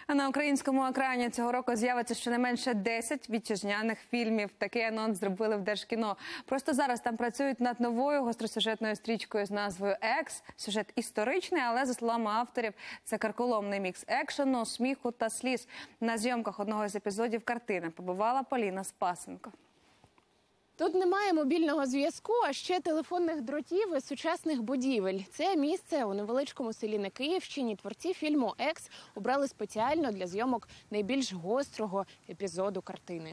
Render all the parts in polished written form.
На українському екрані цього року з'явиться щонайменше 10 вітчизняних фільмів. Такий анонс зробили в Держкіно. Просто зараз там працюють над новою гостросюжетною стрічкою з назвою «Екс». Сюжет історичний, але, за словами авторів, це карколомний мікс екшену, сміху та сліз. На зйомках одного з епізодів картини побувала Поліна Спасенко. Тут немає мобільного зв'язку, а ще телефонних дротів і сучасних будівель. Це місце у невеличкому селі на Київщині творці фільму «Екс» обрали спеціально для зйомок найбільш гострого епізоду картини.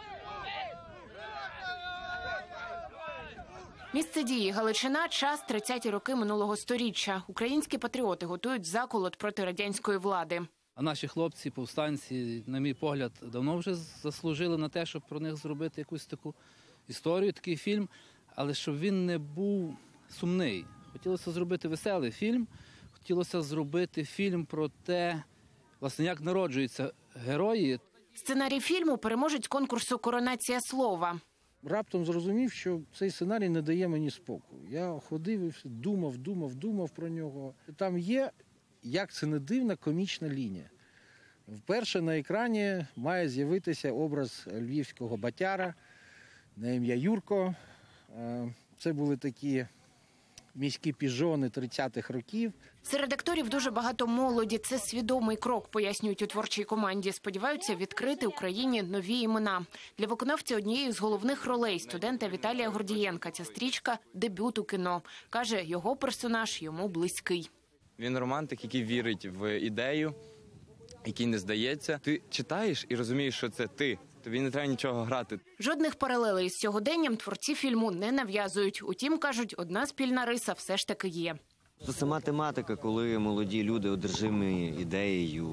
Місце дії – Галичина, час – 30-ті роки минулого сторіччя. Українські патріоти готують заколот проти радянської влади. А наші хлопці, повстанці, на мій погляд, давно вже заслужили на те, щоб про них зробити якусь таку історію, такий фільм, але щоб він не був сумний. Хотілося зробити веселий фільм, хотілося зробити фільм про те, власне, як народжуються герої. Сценарій фільму – переможець конкурсу «Коронація слова». Раптом зрозумів, що цей сценарій не дає мені спокою. Я ходив і думав про нього. Там є, як це не дивно, комічна лінія. Вперше на екрані має з'явитися образ львівського батяра на ім'я Юрко. Це були такі міські піжони 30-х років. Серед акторів дуже багато молоді. Це свідомий крок, пояснюють у творчій команді. Сподіваються відкрити Україні нові імена. Для виконавця однієї з головних ролей – студента Віталія Гордієнка. Ця стрічка – дебют у кіно. Каже, його персонаж йому близький. Він романтик, який вірить в ідею, який не здається. Ти читаєш і розумієш, що це ти. Тобі не треба нічого грати. Жодних паралелей з сьогоденням творці фільму не нав'язують. Утім, кажуть, одна спільна риса все ж таки є. Сама тематика, коли молоді люди одержимі ідеєю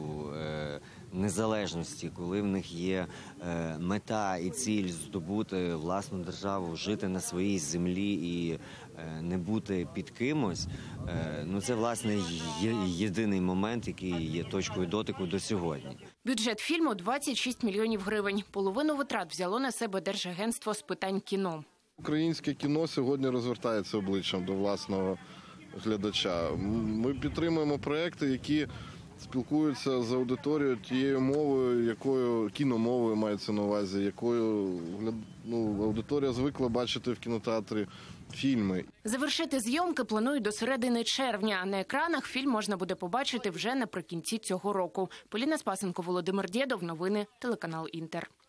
незалежності, коли в них є мета і ціль здобути власну державу, жити на своїй землі і не бути під кимось, це, власне, єдиний момент, який є точкою дотику до сьогодні. Бюджет фільму – 26 мільйонів гривень. Половину витрат взяло на себе Держагентство з питань кіно. Українське кіно сьогодні розвертається обличчям до власного глядача. Ми підтримуємо проекти, які спілкуються з аудиторією тією мовою, якою кіномовою мається на увазі, якою аудиторія звикла бачити в кінотеатрі фільми. Завершити зйомки планують до середини червня. На екранах фільм можна буде побачити вже наприкінці цього року. Поліна Спасенко, Володимир Дєдов. Новини телеканал Інтер.